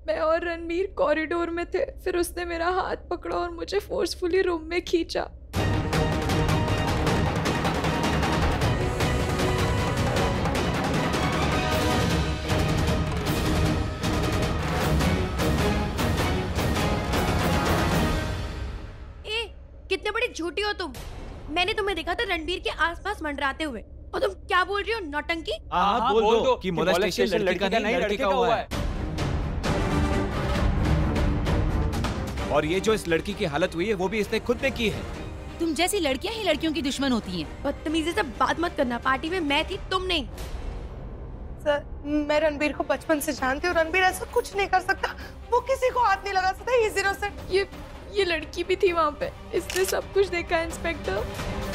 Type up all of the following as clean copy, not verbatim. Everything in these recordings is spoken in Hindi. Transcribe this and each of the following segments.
मैं और रणबीर कॉरिडोर में थे, फिर उसने मेरा हाथ पकड़ा और मुझे फोर्सफुली रूम में खींचा। कितने बड़ी झूठी हो तुम। मैंने तुम्हें देखा था रणबीर के आसपास मंडराते हुए, और तुम क्या बोल रही हो? नौटंकी। हाँ, बोल दो कि मोलेस्टेशन लड़की का नहीं लड़के का हुआ है। और ये जो इस लड़की की हालत हुई है वो भी इसने खुद ने की है। तुम जैसी लड़कियां ही लड़कियों की दुश्मन होती हैं। बदतमीजी से बात मत करना, पार्टी में मैं थी, तुम नहीं। सर, मैं रणबीर को बचपन से जानती हूँ। रणबीर ऐसा कुछ नहीं कर सकता, वो किसी को हाथ नहीं लगा सकता। He is innocent. ये लड़की भी थी वहाँ पे, इसने सब कुछ देखा इंस्पेक्टर।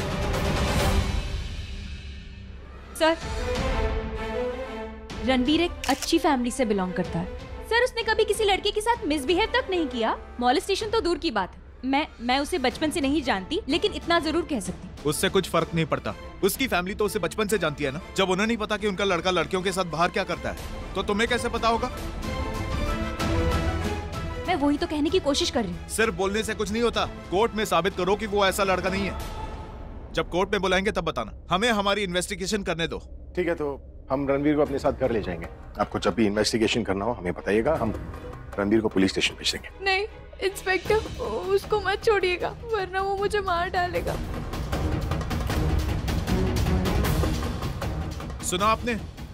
सर, रणबीर एक अच्छी फैमिली से बिलोंग करता है। सर, उसने कभी किसी लड़के के साथ मिसबिहेव तक नहीं किया। मॉलेस्टेशन तो दूर की बात है। मैं उसे बचपन से नहीं जानती, लेकिन इतना जरूर कह सकती। उससे कुछ फर्क नहीं पड़ता। उसकी फैमिली तो उसे बचपन से जानती है ना। जब उन्हें नहीं पता कि उनका लड़का लड़कियों के साथ बाहर क्या करता है, तो तुम्हें कैसे पता होगा? मैं वही तो कहने की कोशिश कर रही हूँ। सिर्फ बोलने से कुछ नहीं होता। कोर्ट में साबित करो कि वो ऐसा लड़का नहीं है। जब कोर्ट में बुलाएंगे तब बताना। हमें हमारी इन्वेस्टिगेशन करने दो। ठीक है, तो हम रणबीर को अपने साथ घर ले जाएंगे। आपको जब भी इन्वेस्टिगेशन करना हो हमें बताइएगा, हम रणबीर को पुलिस स्टेशन भेज देंगे। नहीं इंस्पेक्टर, उसको मत छोड़िएगा, वरना वो मुझे मार डालेगा। सुना आपने?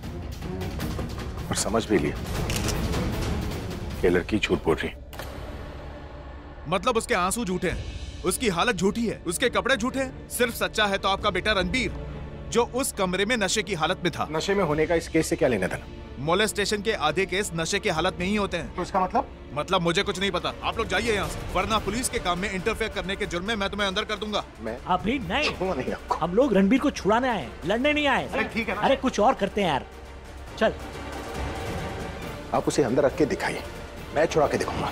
और समझ भी लिया, ये लड़की झूठ बोल रही है। मतलब उसके आंसू झूठे हैं, उसकी हालत झूठी है, उसके कपड़े झूठे हैं। सिर्फ सच्चा है तो आपका बेटा रणबीर, जो उस कमरे में नशे की हालत में था। नशे में होने का इस केस से क्या लेना देना? मोलेस्टेशन के आधे केस नशे की हालत में ही होते हैं। तो इसका मतलब मुझे कुछ नहीं पता। आप लोग जाइए यहाँ से, वरना पुलिस के काम में इंटरफेयर करने के जुर्म में मैं तुम्हें अंदर कर दूंगा। मैं अभी नहीं, नहीं आपको। हम लोग रणबीर को छुड़ाने आए, लड़ने नहीं आए। अरे ठीक है ना। अरे कुछ और करते हैं यार, चल। आप उसे अंदर रख के दिखाइए, मैं छुड़ा के दिखाऊंगा।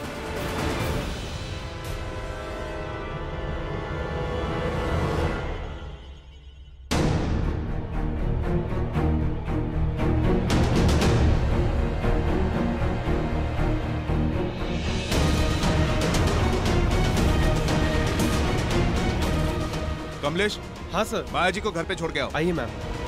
कमलेश। हाँ सर। माया जी को घर पे छोड़ के आओ। आइए मैम।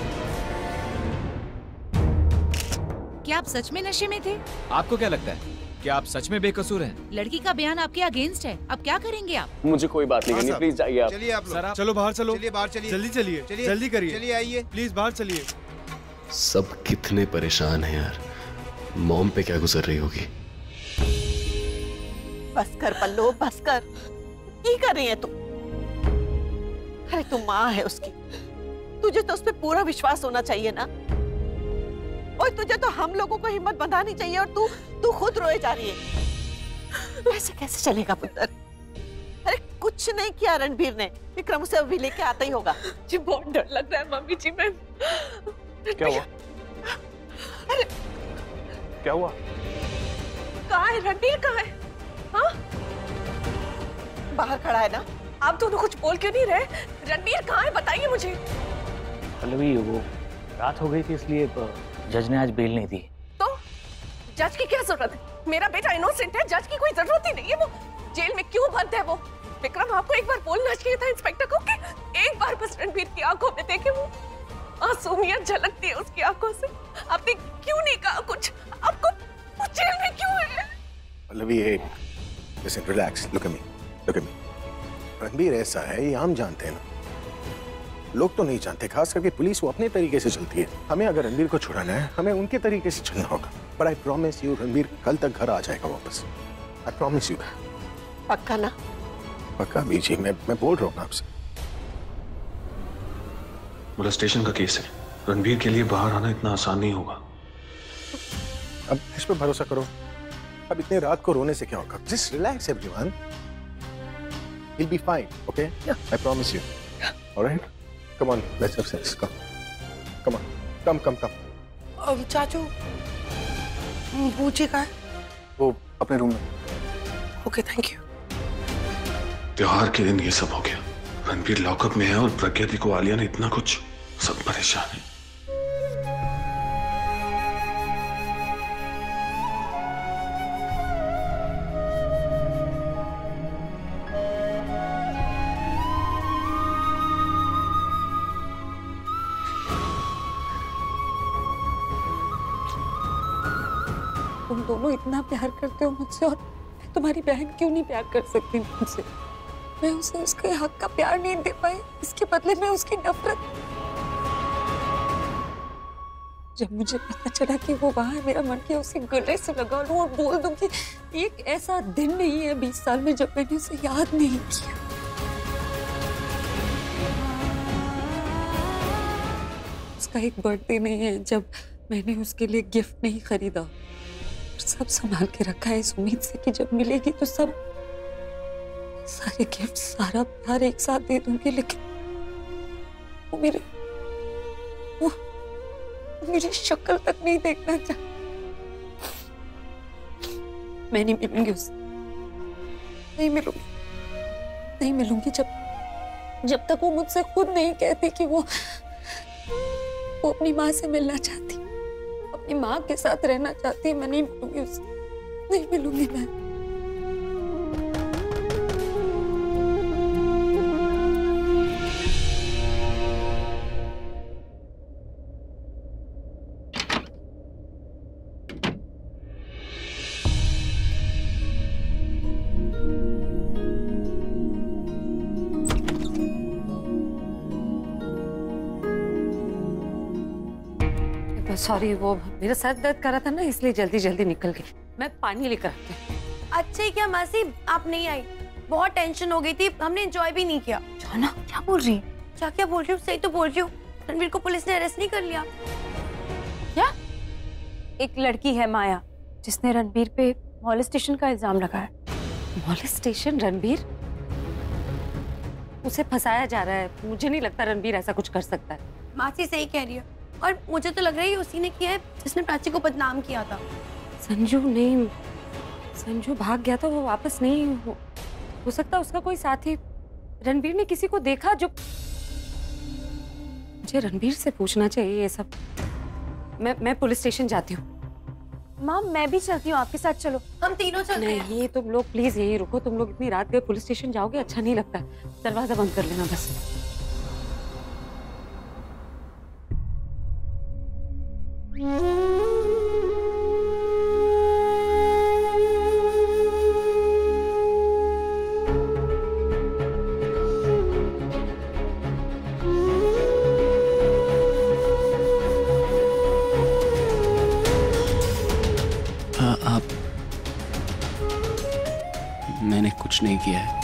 क्या आप सच में नशे में थे? आपको क्या लगता है कि आप सच में बेकसूर हैं? लड़की का बयान आपके अगेंस्ट है, अब क्या करेंगे आप? मुझे कोई बात नहीं करनी, प्लीज जाइए आप। चलिए आप लोग। चलो बाहर चलो। चलिए बाहर चलिए। जल्दी चलिए, जल्दी करिए। चलिए आइए। प्लीज बाहर चलिए। सब कितने परेशान हैं यार। मॉम पे क्या गुजर रही होगी। बस कर पल्लो, बस कर। क्या कर रही है तू? अरे तू माँ है उसकी, तुझे तो उस पर पूरा विश्वास होना चाहिए ना। और तुझे तो हम लोगों को हिम्मत बंधानी चाहिए, और तू खुद रोए जा रही है। ऐसे कैसे चलेगा पुत्र? अरे कुछ नहीं किया रणबीर ने, विक्रम उसे अभी लेके आता ही होगा। जी बहुत डर लग रहा है मम्मी जी। मैं क्या हुआ? अरे क्या हुआ? कहाँ है रणबीर? कहाँ है? हाँ बाहर खड़ा है ना। आप दोनों कुछ बोल क्यों नहीं रहे? रणबीर कहाँ है, बताइए मुझे। पल्लवी, वो रात हो गई थी इसलिए जज ने आज बेल नहीं दी। तो जज की क्या जरूरत है? मेरा बेटा इनोसेंट है, जज की कोई जरूरत ही नहीं है। वो जेल में क्यों बंद है? वो विक्रम, आपको एक बार बोलना चाहिए था इंस्पेक्टर को कि एक बार बस रणबीर की आंखों में देखे। वो मासूमियत झलकती है उसकी आंखों से। आपने क्यों नहीं कहा कुछ? आपको वो जेल में क्यों है? Pallavi, listen, relax, look at me. Ranbir ऐसा है, ये हम जानते हैं ना। लोग तो नहीं जानते, खास करके पुलिस। वो अपने तरीके से चलती है। हमें अगर रणबीर को छुड़ाना है, हमें उनके तरीके से चलना होगा। But I promise you, Ranbir कल तक घर आ जाएगा वापस। I promise you. पक्का ना? पक्का बीजी, मैं बोल रहा हूँ आपसे। मोलेस्टेशन का केस है, रणबीर के लिए बाहर आना इतना आसान नहीं होगा। अब इस पे भरोसा करो। अब इतने रात को रोने से क्या होगा? Just relax everyone, he'll be fine, okay? Yeah, I promise you. All right? Come on, let's have sex. Come on. Come. चाचू, पूछे कहाँ है? वो अपने रूम में। Okay, thank you. त्योहार के दिन ये सब हो गया। रणबीर लॉकअप में है और प्रज्ञा दी को आलिया ने इतना कुछ, सब परेशान है। दोनों इतना प्यार करते हो मुझसे, और मैं तुम्हारी बहन क्यों नहीं प्यार कर सकती मुझसे? मैं उसे उसके हक का प्यार नहीं दे पाई, इसके बदले में उसकी नफरत। जब मुझे पता चला कि वो वहां है, मेरा मन किया उसे गले से लगा लूं और बोल दूं कि एक ऐसा दिन नहीं है 20 साल में जब मैंने उसे याद नहीं किया। उसका एक बर्थडे नहीं है जब मैंने उसके लिए गिफ्ट नहीं खरीदा, सब संभाल के रखा है इस उम्मीद से कि जब मिलेगी तो सब सारे गिफ्ट, सारा प्यार एक साथ दे दूंगी। लेकिन वो मेरी शक्ल तक नहीं देखना चाहता। मैं नहीं मिलूंगी उससे, नहीं मिलूंगी जब तक वो मुझसे खुद नहीं कहती कि वो अपनी माँ से मिलना चाहती, अपनी माँ के साथ रहना चाहती है। मैं नहीं मिलूंगी उससे, नहीं मिलूंगी मैं। सॉरी, वो मेरा सर दर्द कर रहा था ना, इसलिए जल्दी जल्दी निकल गई। मैं पानी लेकर आती हूँ। अच्छा ही क्या मासी, आप नहीं आई, बहुत टेंशन हो गई थी, हमने एंजॉय भी नहीं किया। जाना, क्या बोल रही है? क्या बोल रही हूँ? सही तो बोल रही हूँ। रणवीर को पुलिस ने अरेस्ट नहीं कर लिया। क्या? एक लड़की है माया जिसने रणवीर पे मॉलेस्टेशन का इल्जाम लगाया। मॉलेस्टेशन? रणवीर? उसे फंसाया जा रहा है। मुझे नहीं लगता रणवीर ऐसा कुछ कर सकता है। मासी सही कह रही है, और मुझे तो लग रहा है उसी ने किया है जिसने प्राची को बदनाम किया था। संजू नहीं, संजू भाग गया था, वो वापस नहीं हो सकता। उसका कोई साथी, रणवीर ने किसी को देखा जो, मुझे रणवीर से पूछना चाहिए ये सब। मैं पुलिस स्टेशन जाती हूँ। माम, मैं भी चलती हूँ, आपके साथ चलो। हम तीनों चलते हैं। नहीं, तुम लोग प्लीज यही रुको। तुम लोग इतनी रात गए पुलिस स्टेशन जाओगे, अच्छा नहीं लगता। दरवाजा बंद कर लेना बस। मैंने कुछ नहीं किया है।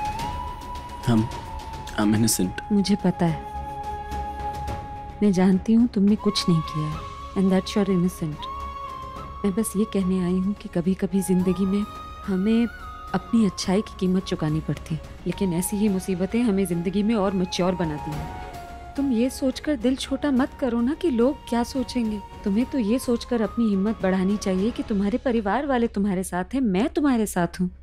I'm innocent। मुझे पता है, मैं जानती हूँ तुमने कुछ नहीं किया है, and that you're innocent। मैं बस ये कहने आई हूँ कि कभी कभी जिंदगी में हमें अपनी अच्छाई की कीमत चुकानी पड़ती है, लेकिन ऐसी ही मुसीबतें हमें जिंदगी में और मैच्योर बनाती हैं। तुम ये सोचकर दिल छोटा मत करो ना कि लोग क्या सोचेंगे। तुम्हें तो ये सोचकर अपनी हिम्मत बढ़ानी चाहिए कि तुम्हारे परिवार वाले तुम्हारे साथ हैं, मैं तुम्हारे साथ हूँ।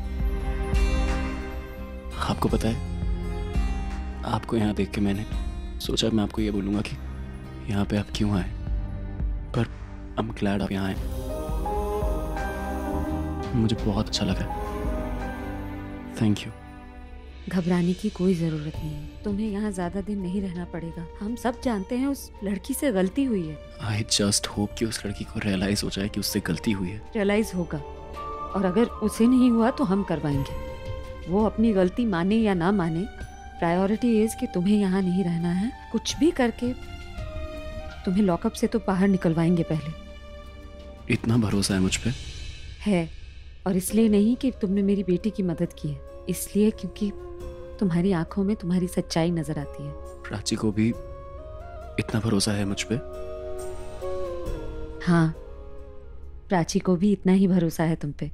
आपको पता है, आपको यहाँ देख के मैंने सोचा मैं आपको ये बोलूँगा कि यहाँ पे आप क्यों आए, पर I'm glad आप यहाँ आए। मुझे बहुत अच्छा लगा। Thank you. घबराने की कोई जरूरत नहीं है, तुम्हें यहाँ ज्यादा दिन नहीं रहना पड़ेगा। हम सब जानते हैं उस लड़की से गलती हुई है। I just hope कि उस लड़की को रियलाइज हो जाए कि उससे गलती हुई है। रियलाइज होगा, और अगर उसे नहीं हुआ तो हम करवाएंगे। वो अपनी गलती माने या ना माने, प्रायोरिटी इज कि तुम्हें यहाँ नहीं रहना है। कुछ भी करके तुम्हें लॉकअप से तो बाहर निकलवाएंगे पहले। इतना भरोसा है मुझ पे? है, और इसलिए नहीं कि तुमने मेरी बेटी की मदद की है, इसलिए क्योंकि तुम्हारी आंखों में तुम्हारी सच्चाई नजर आती है। प्राची को भी इतना भरोसा है मुझ पे? हाँ, प्राची को भी इतना ही भरोसा है तुम पे।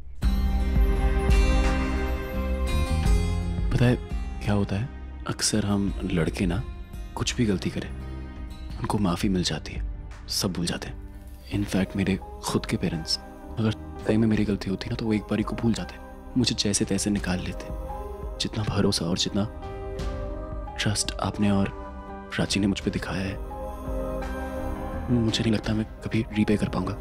पता है क्या होता है, अक्सर हम लड़के ना कुछ भी गलती करें उनको माफ़ी मिल जाती है, सब भूल जाते हैं। इनफैक्ट मेरे खुद के पेरेंट्स, अगर सही में मेरी गलती होती ना तो वो एक बारी को भूल जाते, मुझे जैसे तैसे निकाल लेते। जितना भरोसा और जितना ट्रस्ट आपने और प्राची ने मुझ पे दिखाया है, मुझे नहीं लगता मैं कभी रीपे कर पाऊंगा।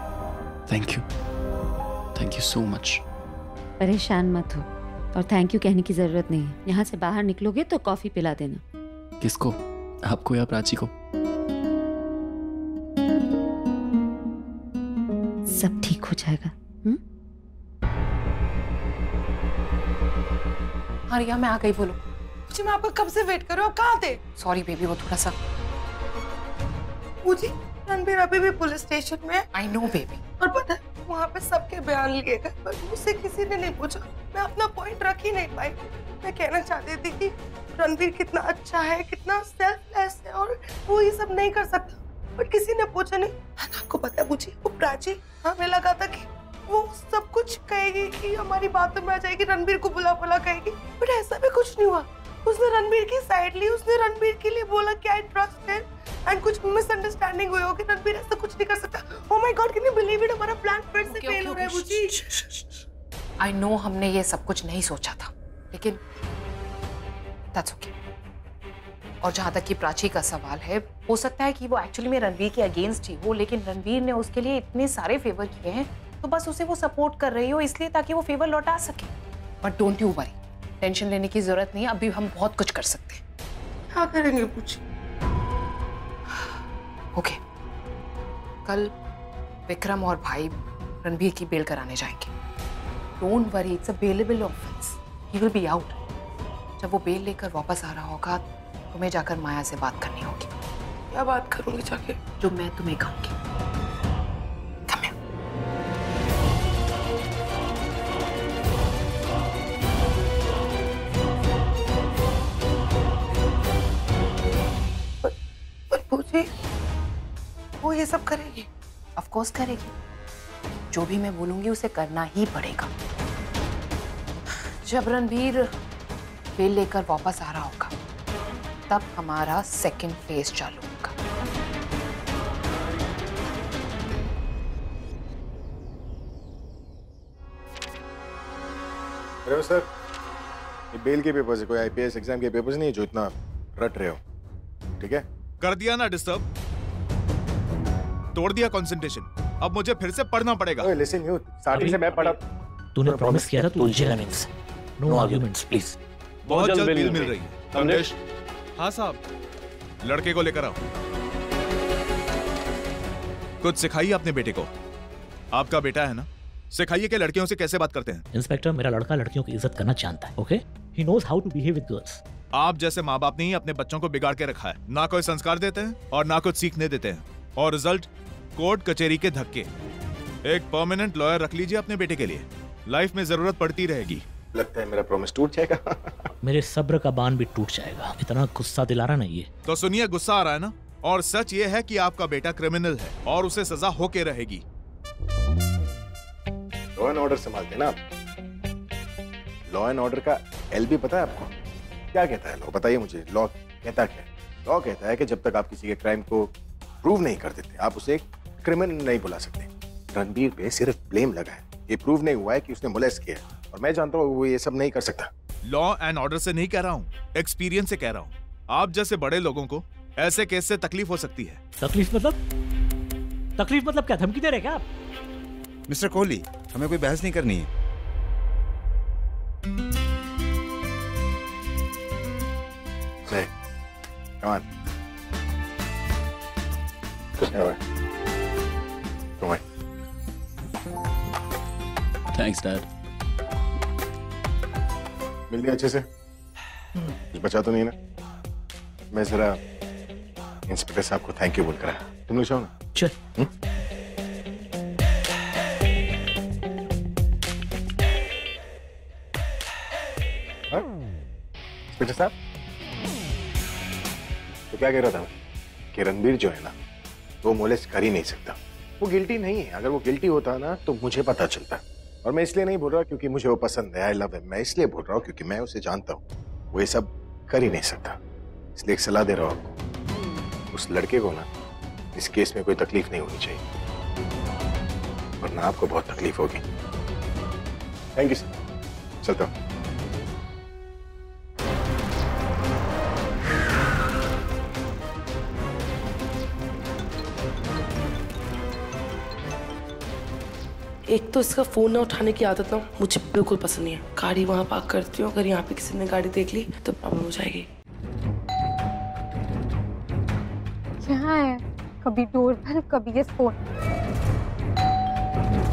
Thank you so much. परेशान मत हो, और थैंक यू कहने की जरूरत नहीं है। यहाँ से बाहर निकलोगे तो कॉफी पिला देना। किसको, आपको या प्राची को? सब ठीक हो जाएगा। हाँ रिया, मैं आ गई, बोलो। मुझे, मैं आपका कब से वेट कर रहा हूँ, कहाँ थे? सॉरी बेबी, वो थोड़ा सा। मुझे रणबीर अभी भी पुलिस स्टेशन में है। I know baby. और पता है, वहाँ पे सबके बयान लिए गए, पर मुझसे किसी ने नहीं पूछा। मैं अपना पॉइंट रख ही नहीं पाई। मैं कहना चाहती थी कि रणबीर कितना अच्छा है, कितना सेल्फलेस है और वो ये सब नहीं कर सकता, बट किसी ने पूछा नहीं। आपको पता है मुझे, वो प्राची, हमें लगा था कि वो सब कुछ कहेगी, कि हमारी बातों में आ जाएगी, रणबीर को बुला बुला कहेगी, बट ऐसा भी कुछ नहीं हुआ। उसने रणबीर की साइड ली, उसने रणबीर के लिए बोला कि आई ट्रस्ट हिम, एंड कुछ मिसअंडरस्टैंडिंग हुई होगी। रणबीर ऐसा कुछ नहीं कर सकता। Oh my God, can you believe it, हमारा प्लान फिर से फेल हो रहा है मुझे। आई नो हमने ये सब कुछ नहीं सोचा था, लेकिन दैट्स ओके। और जहां तक कि प्राची का सवाल है, हो सकता है कि वो एक्चुअली में रणबीर के अगेंस्ट ही हो, लेकिन रणबीर ने उसके लिए इतने सारे फेवर किए हैं, तो बस उसे वो सपोर्ट कर रही हो इसलिए ताकि वो फेवर लौटा सके। But don't you worry, tension लेने की जरूरत नहीं है, अभी हम बहुत कुछ कर सकते हैं। क्या करेंगे कुछ? ओके, कल विक्रम और भाई रणबीर की बेल कराने जाएंगे। Don't worry, it's a bailable offence, he will be out. जब वो बेल लेकर वापस आ रहा होगा, तुम्हें जाकर माया से बात करनी होगी। क्या बात करूंगी जाके? जो मैं तुम्हें कहूंगी। वो ये सब करेगी? ऑफ कोर्स करेगी। जो भी मैं बोलूंगी उसे करना ही पड़ेगा। जब रणबीर बेल लेकर वापस आ रहा होगा, तब हमारा सेकंड फेज चालू होगा। अरे सर, ये बेल के पेपर्स है, कोई आईपीएस एग्जाम के पेपर्स नहीं है जो इतना रट रहे हो, ठीक है? कर दिया ना डिस्टर्ब, तोड़ दिया कंसंट्रेशन। अब मुझे फिर से पढ़ना पड़ेगा। ओए लिसन यू, स्टार्टिंग से मैं पढ़ा। तूने प्रॉमिस किया था तू उलझेगा नहीं मुझसे। No arguments please. बहुत जल्द बिल मिल रही है। कमलेश। हाँ साहब, लड़के को लेकर आओ। कुछ सिखाइए अपने बेटे को। आपका बेटा है ना, सिखाइए कि लड़कियों से कैसे बात करते हैं। इंस्पेक्टर, मेरा लड़का लड़कियों की इज्जत करना जानता है, okay? He knows how to behave with girls. आप जैसे माँ बाप ने ही अपने बच्चों को बिगाड़ के रखा है, ना कोई संस्कार देते हैं और ना कुछ सीखने देते हैं, और रिजल्ट कोर्ट कचहरी के धक्के। एक परमानेंट लॉयर रख लीजिए अपने बेटे के लिए, लाइफ में जरूरत पड़ती रहेगी। लगता है मेरा प्रॉमिस टूट जाएगा। मेरे सब्र का बांध भी टूट जाएगा। इतना गुस्सा दिला रहा नहीं है। तो सुनिए, गुस्सा आ रहा है ना, और सच ये है कि आपका बेटा क्रिमिनल है और उसे सजा होके रहेगी। लॉ एंड ऑर्डर संभालते ना आप। लॉ एंड ऑर्डर का एलबी पता है आपको क्या कहता है? लॉ बताइए मुझे, लॉ कहता क्या है? लॉ कहता है कि जब तक आप किसी के क्राइम को प्रूव नहीं कर देते, आप उसे क्रिमिनल नहीं बुला सकते। रणबीर पे सिर्फ ब्लेम लगा है, ये प्रूव नहीं हुआ है कि उसने मोलेस्ट किया है, और मैं जानता हूँ वो ये सब नहीं कर सकता। लॉ एंड ऑर्डर से नहीं कह रहा हूँ, एक्सपीरियंस से कह रहा हूँ। आप जैसे बड़े लोगों को ऐसे केस से तकलीफ हो सकती है। तकलीफ मतलब क्या? धमकी दे रहे क्या आप? मिस्टर कोहली, हमें कोई बहस नहीं करनी है। Say, come on. Come on. Thanks, Dad. मिल गया अच्छे से? कुछ बचा तो नहीं ना? मैं जरा इंस्पेक्टर साहब को थैंक यू बोलकर आया। तुम लोग चाहो ना? चल। इंस्पेक्टर साहब, तो क्या कह रहा था मैं? कि रणबीर जो है ना, वो मोलेस्ट कर ही नहीं सकता। वो गिल्टी नहीं है। अगर वो गिल्टी होता ना तो मुझे पता चलता। और मैं इसलिए नहीं बोल रहा क्योंकि मुझे वो पसंद है, आई लव हिम। मैं इसलिए बोल रहा हूँ क्योंकि मैं उसे जानता हूँ, वो ये सब कर ही नहीं सकता। इसलिए एक सलाह दे रहा हूँ आपको, उस लड़के को ना इस केस में कोई तकलीफ नहीं होनी चाहिए, वरना आपको बहुत तकलीफ होगी। थैंक यू सर, चलता हूँ। एक तो इसका फोन ना उठाने की आदत ना मुझे बिल्कुल पसंद नहीं है। गाड़ी वहां पार्क करती हूँ, अगर यहाँ पे किसी ने गाड़ी देख ली तो प्रॉब्लम हो जाएगी। यहाँ है, कभी डोरबेल, कभी ये phone.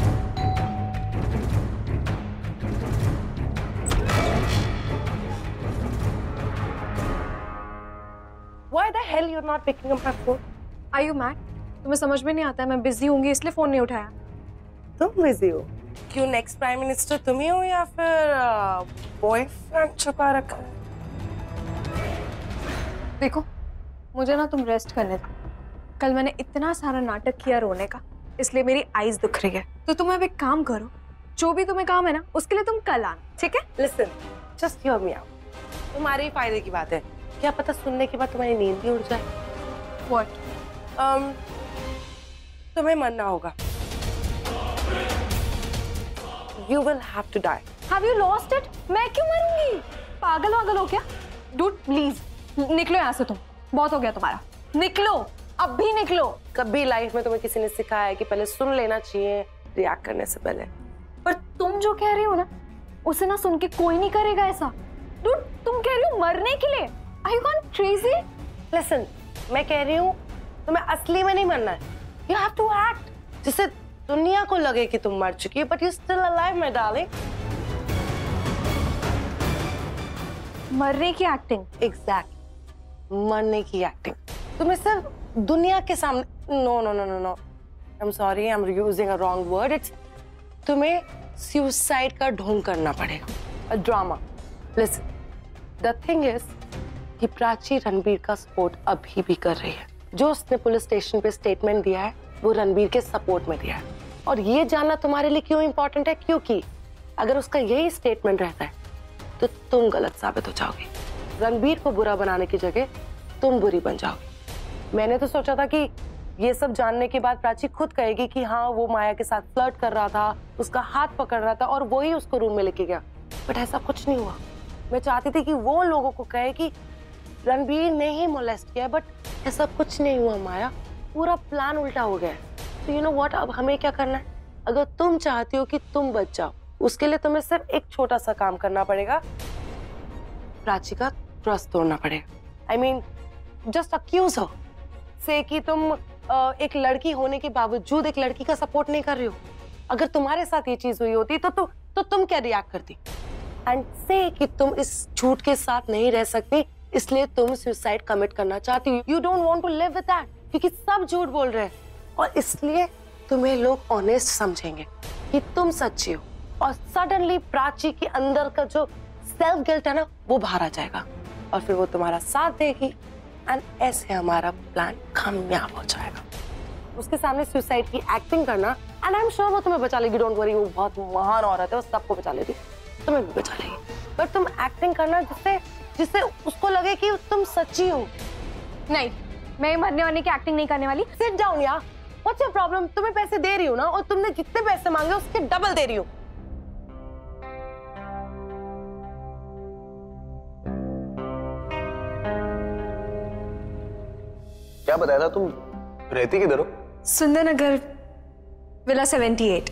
hell you're not picking up my phone? Are you mad? तुम्हें समझ में नहीं आता है, मैं बिजी होंगी इसलिए फोन नहीं उठाया। तुम बिजी हो? क्यों नेक्स्ट प्राइम मिनिस्टर तुम ही हो या फिर बॉयफ्रेंड छुपा रखा है? देखो मुझे ना तुम रेस्ट करने दो। कल मैंने इतना सारा नाटक किया रोने का, इसलिए मेरी आईज दुख रही है। तो तुम अब एक काम करो, जो भी तुम्हें काम है ना उसके लिए तुम कल आना, ठीक है? Listen, just hear me out. तुम्हारे ही फायदे की बात है। क्या पता सुनने के बाद तुम्हारी नींद भी उड़ जाए। What? तुम्हें मरना होगा। You will have to die. Have you lost it? मैं क्यों मरूंगी? पागल वागल हो क्या? Dude, please, निकलो यहाँ से तुम। बहुत हो गया तुम्हारा। निकलो, अब भी निकलो। कभी लाइफ में तुम्हें किसी ने सिखाया है कि पहले सुन लेना चाहिए रिएक्ट करने से पहले? पर तुम जो कह रही हो ना, उसे ना सुन के कोई नहीं करेगा ऐसा। Dude, तुम कह रही हो मरने के लिए? Are you gone crazy? Listen, मैं कह रही हूँ तुम्हें असली में नहीं मरना है। You have to act जिससे दुनिया को लगे कि तुम मर चुकी हो, but you're still alive, my darling. मरने की एक्टिंग? Exactly. मरने की एक्टिंग। तुम्हें सिर्फ दुनिया के सामने no. I'm sorry, I'm using a wrong word. It's तुम्हें suicide का ढोंग करना पड़ेगा। A drama. Listen, the thing is कि प्राची रणबीर का सपोर्ट अभी भी कर रही है। जो उसने पुलिस स्टेशन पे स्टेटमेंट दिया है वो रणबीर के सपोर्ट में दिया है। और ये जानना तुम्हारे लिए क्यों इंपॉर्टेंट है? क्योंकि अगर उसका यही स्टेटमेंट रहता है तो तुम गलत साबित हो जाओगे। रणबीर को बुरा बनाने की जगह तुम बुरी बन जाओगे। मैंने तो सोचा था कि ये सब जानने के बाद प्राची खुद कहेगी कि हाँ वो माया के साथ फ्लर्ट कर रहा था, उसका हाथ पकड़ रहा था और वो ही उसको रूम में लेके गया, बट ऐसा कुछ नहीं हुआ। मैं चाहती थी कि वो लोगों को कहे कि रणबीर ने ही मोलेस्ट किया, बट ऐसा कुछ नहीं हुआ माया, पूरा प्लान उल्टा हो गया। तो यू नो व्हाट, अब हमें क्या करना है? अगर तुम चाहती हो कि तुम बच जाओ, उसके लिए तुम्हें सिर्फ एक छोटा सा काम करना पड़ेगा, प्राची का ट्रस्ट तोड़ना पड़ेगा। I mean, just accuse her, से कि तुम एक लड़की होने के बावजूद एक लड़की का सपोर्ट नहीं कर रही हो। अगर तुम्हारे साथ ये चीज हुई होती तो तुम क्या रिएक्ट करती? एंड से कि तुम इस झूठ के साथ नहीं रह सकती, इसलिए तुम सुसाइड कमिट करना चाहती हो। You don't want to live with that, क्योंकि सब झूठ बोल रहे हैं और इसलिए तुम्हें लोग ऑनेस्ट समझेंगे कि तुम सच्ची हो। और सडनली प्राची के अंदर का जो सेल्फ गिल्ट है ना, वो बाहर आ जाएगा और फिर वो तुम्हारा साथ देगी एंड ऐसे हमारा प्लान कामयाब हो जाएगा। उसके सामने सुसाइड की एक्टिंग करना एंड आई एम श्योर वो तुम्हें बचा लेगी। डोंट वरी, वो बहुत महान औरत है, वो सबको बचा लेगी, तुम्हें भी बचा लेगी। पर तुम एक्टिंग करना जिससे उसको लगे कि तुम सच्ची हो। नहीं, मैं मरने वाले की एक्टिंग नहीं करने वाली। सिट डाउन यार, व्हाट्स योर प्रॉब्लम? तुम्हें पैसे दे रही हो ना, और तुमने जितने पैसे मांगे उसके डबल दे रही हो। क्या बताया था तुम? रहती किधर हो? सुंदर नगर विला 78।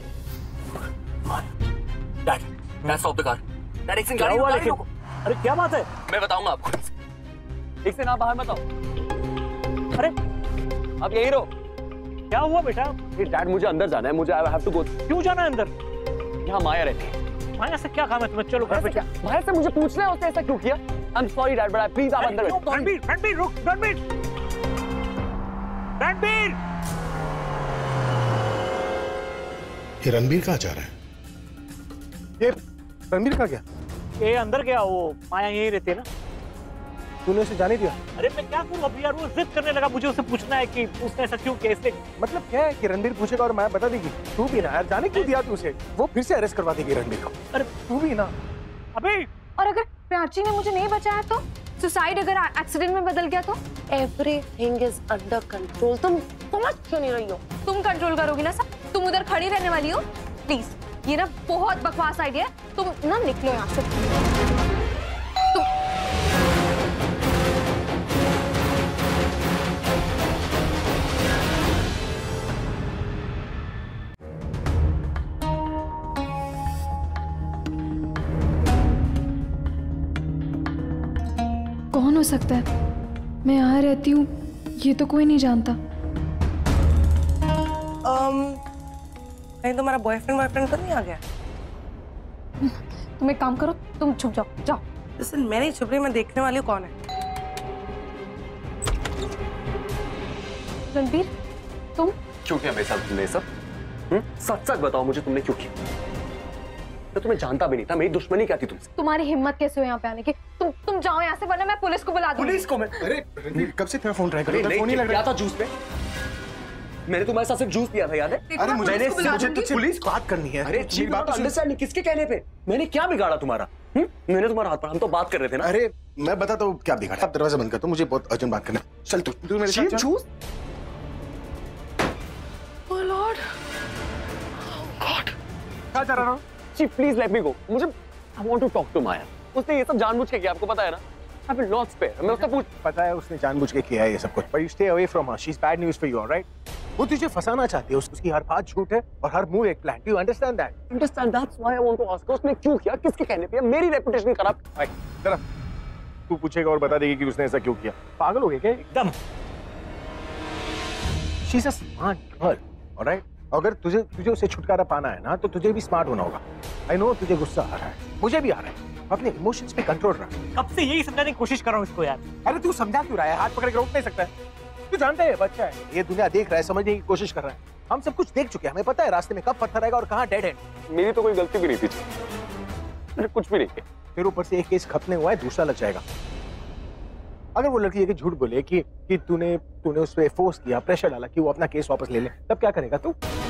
डैड, मैं स्टॉप द कार। डैड एक सेकंड, गाड़ी रोको। अरे क्या बात है? मैं बताऊंगा आपको। एक सेकंड, आप बाहर मत आओ। अरे आप यहीं रहो। क्या हुआ बेटा? डैड मुझे अंदर जाना है, मुझे आई हैव टू गो। क्यों जाना है अंदर? यहाँ माया रहती है। माया से क्या काम है तुम्हें? चलो घर पे। क्या माया से मुझे पूछना है उसने ऐसा क्यों किया? I am sorry dad, but please आप अंदर बैठो। रणबीर रुक, रणबीर। ये रणबीर कहाँ जा रहा है? ये रणबीर कहाँ गया? ये अंदर गया, वो माया यहीं रहती है ना। तूने उसे जाने दिया? अरे मैं क्या करूं अभी यार, वो जिद करने लगा, मुझे उससे पूछना है कि उसने ऐसा क्यों किया। इसलिए मतलब क्या है कि रणबीर पूछेगा और माया बता देगी? तू भी ना यार, जाने क्यों दिया तू उसे? वो फिर से अरेस्ट करवा देगी रणबीर को। अरे तू भी ना। अबे और अगर प्राची ने मुझे नहीं बचाया तो? सुसाइड अगर एक्सीडेंट में बदल गया तो? Everything is under control. तुम समझ क्यों नहीं रही हो? तुम कंट्रोल करोगी ना सब? तुम उधर खड़ी रहने वाली हो? प्लीज, ये ना बहुत बकवास आइडिया है। तुम ना निकलो यहाँ से। कौन हो सकता है? मैं यहाँ रहती हूँ, ये तो कोई नहीं जानता। कहीं तुम्हारा बॉयफ्रेंड तो नहीं आ गया? तुम एक काम करो, तुम छुप जाओ, जाओ। Listen, मैं नहीं छुप रही, मैं देखने वाली हूँ कौन है। रणबीर तुम क्यों किया मेरे साथ तुमने सब? सच सच बताओ मुझे, तुमने क्यों किया? मैं तुम्हें जानता भी नहीं था, मेरी दुश्मनी क्या थी तुमसे? तुम्हारी हिम्मत कैसे हो यहाँ पे आने की? तुम जाओ यहाँ से वरना मैं पुलिस को बुला दूंगी। पुलिस को? मैं अरे रणबीर कब से तेरा फोन ट्राई कर रहा हूं? फोन ही लग रहा था जूस पे। मैंने तुम्हारे साथ सिर्फ जूस पिया था, याद है? अरे मुझे तुझसे पुलिस बात करनी है। अरे मेरी बात अंडरस्टैंड नहीं, किसके कहने पे? मैंने क्या बिगाड़ा तुम्हारा? मैंने तुम्हारा हाथ पकड़ा, हम तो बात कर रहे थे ना। अरे मैं बताता हूँ क्या बिगाड़ा। आप दरवाजा बंद कर दो, मुझे बहुत अर्जेंट बात करना है। चल तू मेरे साथ चल। ओह लॉर्ड, क्या कर रहा हूँ? Chief please let me go. मुझे I want to talk to Maya. उसने ये सब जानबूझ के किया, आपको पता है ना? I will not spare. मैं उससे पूछ, पता है उसने जानबूझ के किया है ये सब कुछ। But you stay away from her, she is bad news for you, alright? वो तुझे फंसाना चाहती है, उसकी हर बात झूठ है और हर मूव एक plan. Do you understand that? Understand, that's why I want to ask. उसने क्यों किया, किसके कहने पे? मेरी रेपुटेशन खराब। जरा तू पूछेगा और बता देगी कि उसने ऐसा क्यों किया। पागल हो गए क्या एकदम? She is a smart girl, alright? अगर तुझे उससे छुटकारा पाना है ना तो तुझे भी स्मार्ट होना होगा। आई नो तुझे गुस्सा आ रहा है, मुझे भी आ रहा है। अपने इमोशंस पे कंट्रोल रख। कब से यही समझाने की कोशिश कर रहा हूँ इसको यार। अरे तू समझा क्यों रहा है? हाथ पकड़ के रोक नहीं सकता है? तू जानता है बच्चा है, ये दुनिया देख रहा है, समझने की कोशिश कर रहा है। हम सब कुछ देख चुके हैं, हमें पता है रास्ते में कब पत्थर आएगा और कहाँ डेड एंड। मेरी तो कोई गलती भी नहीं थी, मैंने कुछ भी नहीं किया। फिर ऊपर से एक केस खत्म हुआ है, दूसरा लग जाएगा। अगर वो लड़की ये झूठ बोले कि तूने उस पर फोर्स किया, प्रेशर डाला कि वो अपना केस वापस ले ले, तब क्या करेगा तू?